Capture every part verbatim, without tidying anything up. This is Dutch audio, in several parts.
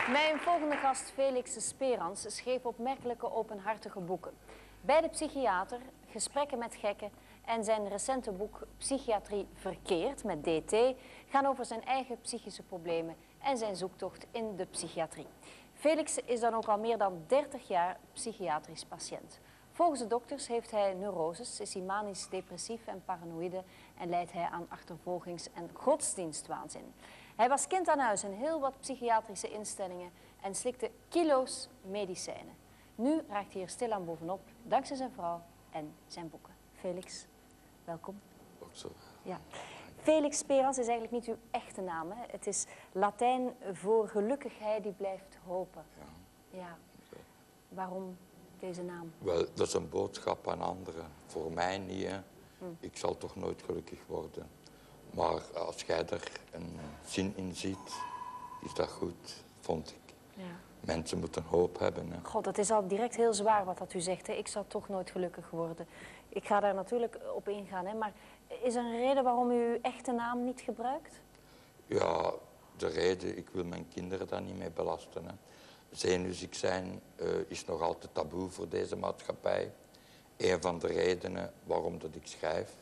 Mijn volgende gast, Felix Sperans, schreef opmerkelijke openhartige boeken. Bij de psychiater, Gesprekken met gekken en zijn recente boek Psychiatrie verkeerd met D T gaan over zijn eigen psychische problemen en zijn zoektocht in de psychiatrie. Felix is dan ook al meer dan dertig jaar psychiatrisch patiënt. Volgens de dokters heeft hij neuroses, is hij manisch depressief en paranoïde en lijdt hij aan achtervolgings- en godsdienstwaanzin. Hij was kind aan huis in heel wat psychiatrische instellingen en slikte kilo's medicijnen. Nu raakt hij er stilaan bovenop, dankzij zijn vrouw en zijn boeken. Felix, welkom. Ook zo. Ja. Felix Sperans is eigenlijk niet uw echte naam, hè? Het is Latijn voor gelukkigheid die blijft hopen. Ja. Ja. Waarom deze naam? Wel, dat is een boodschap aan anderen. Voor mij niet, hè. Hm. Ik zal toch nooit gelukkig worden. Maar als jij er een zin in ziet, is dat goed, vond ik. Ja. Mensen moeten hoop hebben. Hè. God, het is al direct heel zwaar wat dat u zegt. Hè? Ik zal toch nooit gelukkig worden. Ik ga daar natuurlijk op ingaan. Hè? Maar is er een reden waarom u uw echte naam niet gebruikt? Ja, de reden, ik wil mijn kinderen daar niet mee belasten. Hè. Zenuwziek zijn uh, is nog altijd taboe voor deze maatschappij. Een van de redenen waarom dat ik schrijf.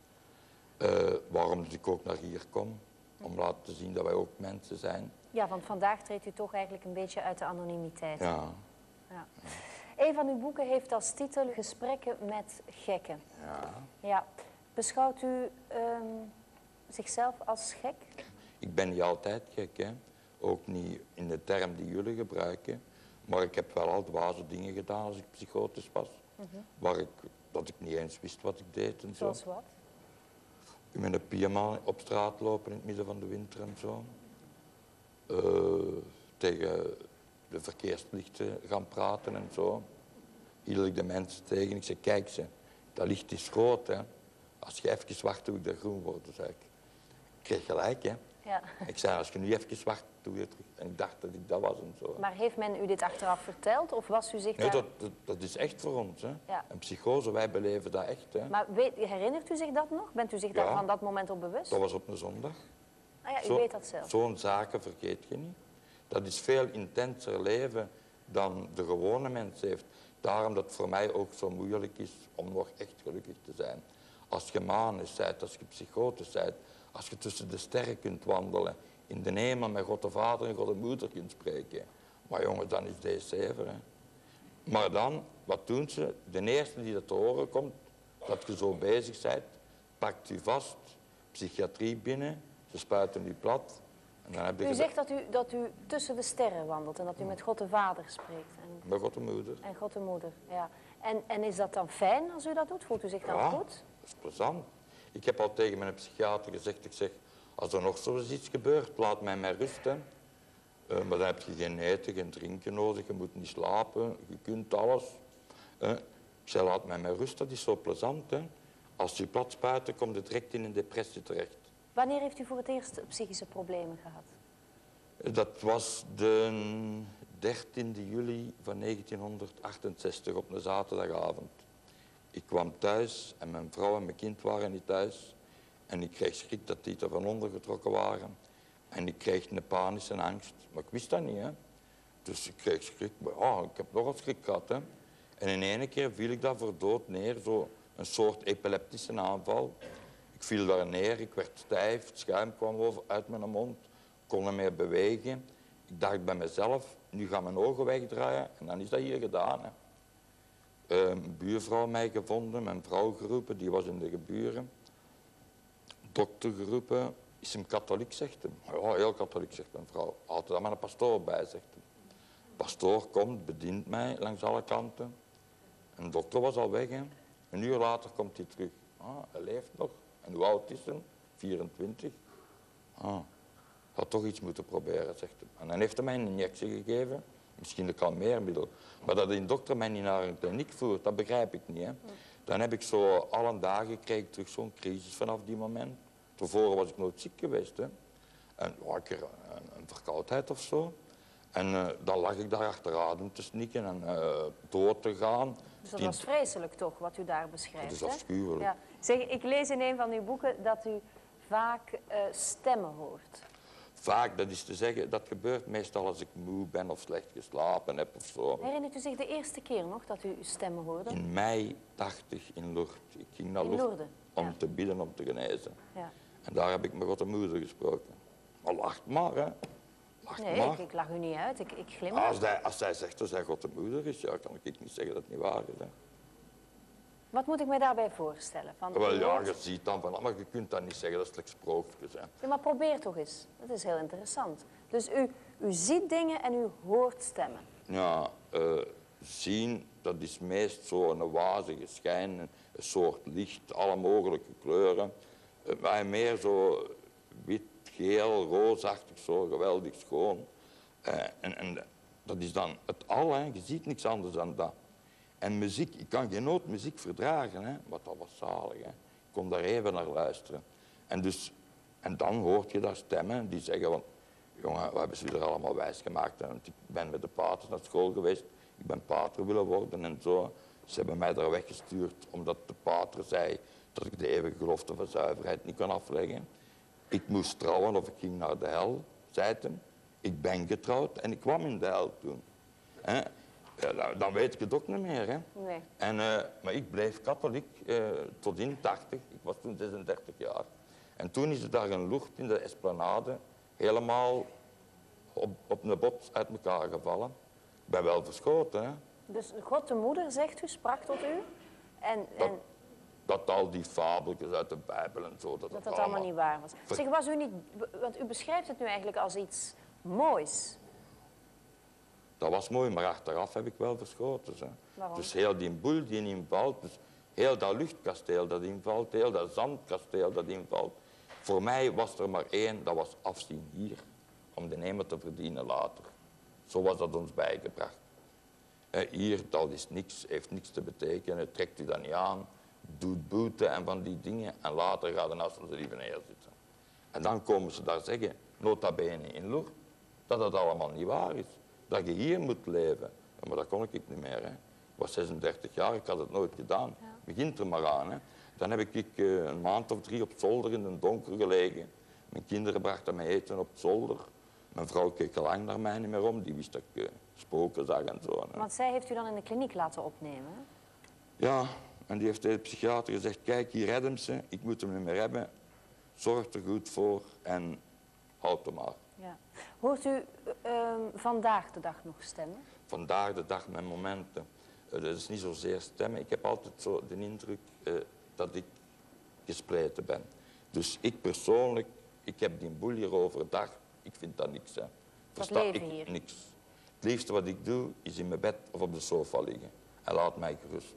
Uh, waarom dat ik ook naar hier kom. Om te laten zien dat wij ook mensen zijn. Ja, want vandaag treedt u toch eigenlijk een beetje uit de anonimiteit. Ja. Ja. Een van uw boeken heeft als titel Gesprekken met gekken. Ja. Ja. Beschouwt u um, zichzelf als gek? Ik ben niet altijd gek, hè. Ook niet in de term die jullie gebruiken. Maar ik heb wel al dwaze dingen gedaan als ik psychotisch was. Mm-hmm. Waar ik, dat ik niet eens wist wat ik deed en zo. Zoals wat? Met een pyjama op straat lopen in het midden van de winter en zo. Uh, tegen de verkeerslichten gaan praten en zo. Hield ik de mensen tegen. Ik zei, kijk ze, dat licht is rood, hè. Als je even wacht, doe ik dat groen worden, zei ik. Ik kreeg gelijk, hè. Ja. Ik zei, als je nu even wacht, doe je het terug. En ik dacht dat ik dat was en zo. Maar heeft men u dit achteraf verteld of was u zich nee, daar... dat, dat, dat is echt voor ons, hè. Ja. Een psychose, wij beleven dat echt, hè. Maar weet, herinnert u zich dat nog? Bent u zich daar Ja. van dat moment op bewust? Dat was op een zondag. Ah ja, u Zo, weet dat zelf. Zo'n zaken vergeet je niet. Dat is veel intenser leven dan de gewone mens heeft. Daarom dat het voor mij ook zo moeilijk is om nog echt gelukkig te zijn. Als je manisch bent, als je psychotisch bent, als je tussen de sterren kunt wandelen, in de hemel met God de Vader en God de Moeder kunt spreken. Maar jongen, dan is deze zever, hè. Maar dan, wat doen ze? De eerste die dat te horen komt, dat je zo bezig bent, pakt u vast, psychiatrie binnen, ze spuiten u plat. En dan heb je u zegt dat u, dat u tussen de sterren wandelt en dat u met God de Vader spreekt. En, met God de Moeder. En God de Moeder, ja. En, en is dat dan fijn als u dat doet? Voelt u zich dan ja, goed? Dat is plezant. Ik heb al tegen mijn psychiater gezegd, ik zeg, als er nog zoiets gebeurt, laat mij maar rusten. Uh, maar dan heb je geen eten, geen drinken nodig, je moet niet slapen, je kunt alles. Uh, ik zei, laat mij maar rusten, dat is zo plezant, hè. Als je plat spuit, kom je direct in een depressie terecht. Wanneer heeft u voor het eerst psychische problemen gehad? Dat was de dertiende juli van negentienhonderdachtenzestig op een zaterdagavond. Ik kwam thuis en mijn vrouw en mijn kind waren niet thuis. En ik kreeg schrik dat die er van onder getrokken waren. En ik kreeg een panische angst. Maar ik wist dat niet, hè. Dus ik kreeg schrik. Maar ja, ik heb nogal schrik gehad, hè. En in één keer viel ik daar voor dood neer. Zo een soort epileptische aanval. Ik viel daar neer, ik werd stijf, het schuim kwam over uit mijn mond. Kon er meer bewegen. Ik dacht bij mezelf, nu gaan mijn ogen wegdraaien en dan is dat hier gedaan, hè. Een buurvrouw mij gevonden, mijn vrouw geroepen, die was in de geburen. Dokter geroepen, is hem katholiek, zegt hem. Ja, heel katholiek, zegt mijn vrouw. Altijd aan mijn pastoor bij, zegt hem. De pastoor komt, bedient mij langs alle kanten. En de dokter was al weg, hè. Een uur later komt hij terug. Ah, hij leeft nog. En hoe oud is hij? vierentwintig. Ah, had toch iets moeten proberen, zegt hij. En dan heeft hij mij een injectie gegeven. Misschien een kalmeermiddel. Maar dat een dokter mij niet naar een kliniek voert, dat begrijp ik niet, hè. Dan heb ik zo alle dagen kreeg ik terug zo'n crisis vanaf die moment. Tevoren was ik nooit ziek geweest, hè. En ja, een keer een, een verkoudheid of zo. En uh, dan lag ik daar achter adem te snikken en uh, door te gaan. Dus dat was vreselijk toch, wat u daar beschrijft, dat is afschuwelijk. Ja. Zeg, ik lees in een van uw boeken dat u vaak uh, stemmen hoort. Vaak, dat is te zeggen, dat gebeurt meestal als ik moe ben of slecht geslapen heb of zo. Herinnert u zich de eerste keer nog dat u uw stemmen hoorde? In mei tachtig in Lourdes. Ik ging naar In Lourdes Lourdes, om ja. te bidden, om te genezen. Ja. En daar heb ik met God de moeder gesproken. Maar lacht maar, hè. Lacht Nee, maar. ik, ik lach u niet uit, ik, ik glimlach. Als hij, als hij zegt dat hij God de moeder is, ja, kan ik niet zeggen dat het niet waar is. Hè. Wat moet ik mij daarbij voorstellen? Van, Wel u ja, hoort- je ziet dan van, maar je kunt dat niet zeggen, dat is slechts sprookjes. Hè. Ja, maar probeer toch eens. Dat is heel interessant. Dus u, u ziet dingen en u hoort stemmen. Ja, eh, zien, dat is meest zo'n wazige schijn, een soort licht, alle mogelijke kleuren. Eh, maar meer zo wit, geel, roosachtig, zo geweldig schoon. Eh, en, en dat is dan het al, hè. Je ziet niks anders dan dat. En muziek, ik kan geen noot muziek verdragen, hè. Wat dat was zalig. Hè. Ik kon daar even naar luisteren. En, dus, en dan hoort je daar stemmen die zeggen van, jongen, we hebben ze er allemaal wijs gemaakt. Hè. Want ik ben met de paters naar school geweest, ik ben pater willen worden en zo. Ze hebben mij daar weggestuurd omdat de pater zei dat ik de eeuwige gelofte van zuiverheid niet kan afleggen. Ik moest trouwen of ik ging naar de hel, zei het hem. Ik ben getrouwd en ik kwam in de hel toen. Hè. Ja, dan, dan weet ik het ook niet meer. Hè. Nee. En, eh, maar ik bleef katholiek eh, tot in tachtig. Ik was toen zesendertig jaar. En toen is er daar een lucht in de esplanade helemaal op, op een bot uit elkaar gevallen. Ik ben wel verschoten. Hè. Dus God de moeder, zegt u, sprak tot u. En, Dat, en dat al die fabeltjes uit de Bijbel en zo. Dat dat het dat allemaal niet waar was. Ver- Zeg, was u niet... Want u beschrijft het nu eigenlijk als iets moois. Dat was mooi, maar achteraf heb ik wel verschoten. Hè. Waarom? Dus heel die boel die invalt, dus heel dat luchtkasteel dat invalt, heel dat zandkasteel dat invalt. Voor mij was er maar één, dat was afzien hier, om de nemen te verdienen later. Zo was dat ons bijgebracht. Eh, Hier, dat is niks, heeft niks te betekenen, trekt u dat niet aan, doet boete en van die dingen en later gaat de naast onze lieve neerzitten. En dan komen ze daar zeggen, nota bene in Lourdes, dat dat allemaal niet waar is. Dat je hier moet leven. Ja, maar dat kon ik niet meer. Hè. Ik was zesendertig jaar, ik had het nooit gedaan. Ja. Begint er maar aan. Hè. Dan heb ik eh, een maand of drie op zolder in het donker gelegen. Mijn kinderen brachten mij eten op zolder. Mijn vrouw keek al lang naar mij niet meer om. Die wist dat ik uh, spoken zag en zo. Hè. Want zij heeft u dan in de kliniek laten opnemen. hè? Ja, en die heeft tegen de psychiater gezegd, kijk, hier red hem ze. Ik moet hem niet meer hebben. Zorg er goed voor en houd hem maar. Ja. Hoort u uh, vandaag de dag nog stemmen? Vandaag de dag mijn momenten. Uh, dat is niet zozeer stemmen. Ik heb altijd zo de indruk uh, dat ik gespleten ben. Dus ik persoonlijk, ik heb die boel hier overdag, ik vind dat niks. Hè. Versta leven ik hier? niks. Het liefste wat ik doe, is in mijn bed of op de sofa liggen. En laat mij gerust.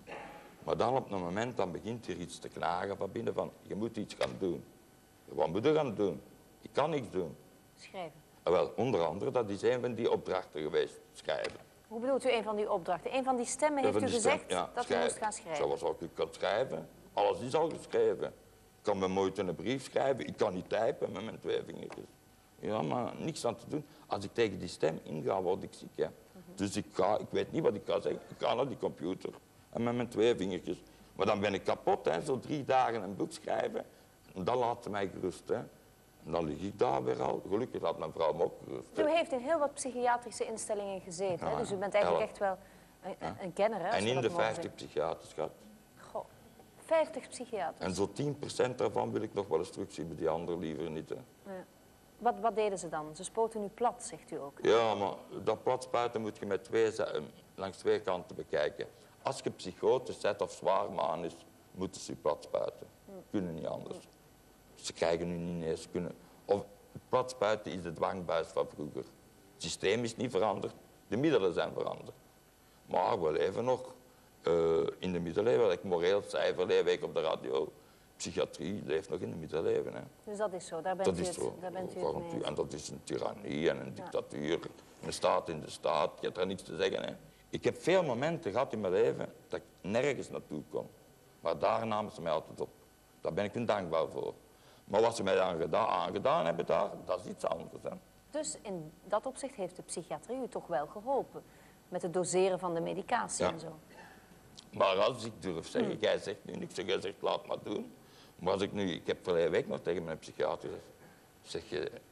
Maar dan op een moment, dan begint er iets te knagen van binnen van, je moet iets gaan doen. Wat moet je gaan doen? Ik kan niks doen. Schrijven. Ah, wel, onder andere, dat is een van die opdrachten geweest, schrijven. Hoe bedoelt u een van die opdrachten? Een van die stemmen Ja, heeft van u die stem- gezegd ja, dat u schrijven. moest gaan schrijven. Zoals ook ik kan schrijven. Alles is al geschreven. Ik kan me nooit een brief schrijven. Ik kan niet typen met mijn twee vingertjes. Ja, maar niks aan te doen. Als ik tegen die stem inga, word ik ziek. Hè. Dus ik, ga, ik weet niet wat ik ga zeggen. Ik ga naar die computer. En met mijn twee vingertjes. Maar dan ben ik kapot. Hè. Zo drie dagen een boek schrijven. En dan laat ze mij gerust. Hè. En dan lig ik daar weer al. Gelukkig laat mijn vrouw me ook gerust. hè. U heeft in heel wat psychiatrische instellingen gezeten. hè? Ja, Dus u bent eigenlijk elf. echt wel een, een- een kenner. Hè, als En we in dat de mogen vijftig zeggen. psychiaters gehad. Goh, vijftig psychiaters. En zo tien procent daarvan wil ik nog wel eens terugzien, bij die anderen liever niet. Hè. Ja. Wat, wat deden ze dan? Ze spoten u plat, zegt u ook. Ja, maar dat platspuiten moet je met twee, za- eh, langs twee kanten bekijken. Als je psychotisch bent of zwaar maan is, moeten ze je platspuiten. Kunnen niet anders. Ze krijgen nu niet eens kunnen. Of het platspuiten is de dwangbuis van vroeger. Het systeem is niet veranderd, de middelen zijn veranderd. Maar we leven nog eh, in de middeleeuwen. Ik moreel cijfer leef ik op de radio. Psychiatrie leeft nog in de middeleeuwen. Hè. Dus dat is zo, daar bent Dat u is het, zo. daar bent u het Waarom mee tu- eens. En dat is een tirannie en een dictatuur. Een staat in de staat. Je hebt daar niets te zeggen. Hè. Ik heb veel momenten gehad in mijn leven dat ik nergens naartoe kon. Maar daar namen ze mij altijd op. Daar ben ik hun dankbaar voor. Maar wat ze mij dan gedaan, aangedaan hebben daar, dat is iets anders. Hè. Dus in dat opzicht heeft de psychiatrie u toch wel geholpen. Met het doseren van de medicatie Ja. en zo. Maar als ik durf zeggen, jij zegt nu niks, jij zegt laat maar doen. Maar als ik nu, ik heb verleden week nog tegen mijn psychiater gezegd, zeg je,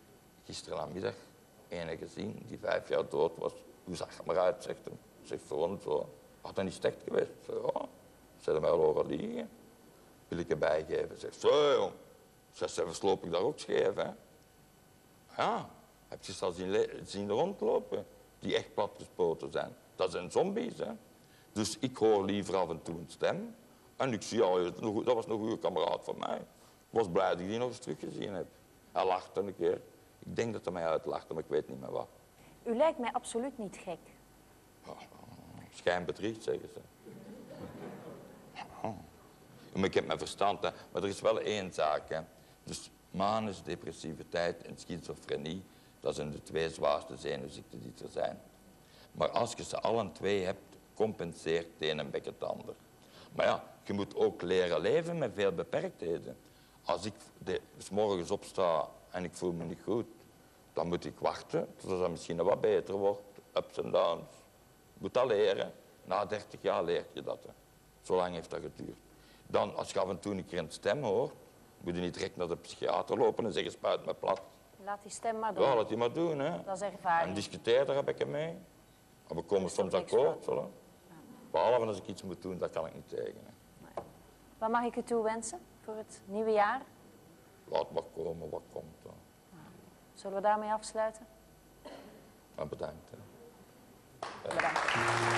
gisterenmiddag ene gezien die vijf jaar dood was. Hoe zag je maar uit, zegt hem. Zegt gewoon zo. Had dat niet slecht geweest? Ik zeg, ja. Ze hebben mij al horen liegen. Wil ik erbij geven? Zegt, zo jong. Zegt, zelfs loop ik daar ook scheef, hè. Ja, heb je ze al zien, zien rondlopen? Die echt platgespoten zijn. Dat zijn zombies, hè. Dus ik hoor liever af en toe een stem. En ik zie, oh, dat was een goede kameraad van mij. Ik was blij dat ik die nog eens teruggezien heb. Hij lachte een keer. Ik denk dat hij mij uitlachte, maar ik weet niet meer wat. U lijkt mij absoluut niet gek. Oh, schijn bedriegt, zeggen ze. Oh. Maar ik heb mijn verstand, hè. Maar er is wel één zaak. Hè. Dus manisch depressiviteit en schizofrenie, dat zijn de twee zwaarste zenuwziekten die er zijn. Maar als je ze allen twee hebt, compenseert de een en bek het ander. Maar ja, je moet ook leren leven met veel beperktheden. Als ik de, 's morgens opsta en ik voel me niet goed, dan moet ik wachten tot het misschien nog wat beter wordt. Ups en downs. Je moet dat leren. Na dertig jaar leer je dat. Hè. Zo lang heeft dat geduurd. Dan, als je af en toe een keer een stem hoort, moet je niet direct naar de psychiater lopen en zeggen, spuit me plat. Laat die stem maar doen. Ja, laat die maar doen. Hè. Dat is ervaring. En discuteer daar heb ik hem mee. Maar we komen soms akkoord. Zo, behalve als ik iets moet doen, dat kan ik niet tegen. Hè. Nee. Wat mag ik u toewensen voor het nieuwe jaar? Laat maar komen wat komt. Hè. Zullen we daarmee afsluiten? En bedankt. Hè. Bedankt.